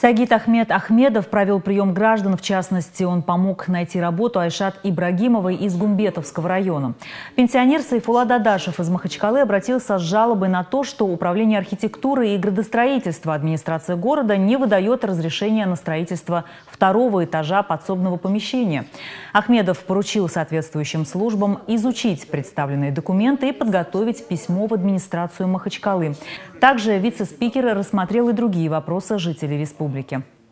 Сагит Ахмед Ахмедов провел прием граждан. В частности, он помог найти работу Айшат Ибрагимовой из Гумбетовского района. Пенсионер Сайфулла Дадашев из Махачкалы обратился с жалобой на то, что Управление архитектуры и градостроительства администрации города не выдает разрешения на строительство второго этажа подсобного помещения. Ахмедов поручил соответствующим службам изучить представленные документы и подготовить письмо в администрацию Махачкалы. Также вице-спикер рассмотрел и другие вопросы жителей республики.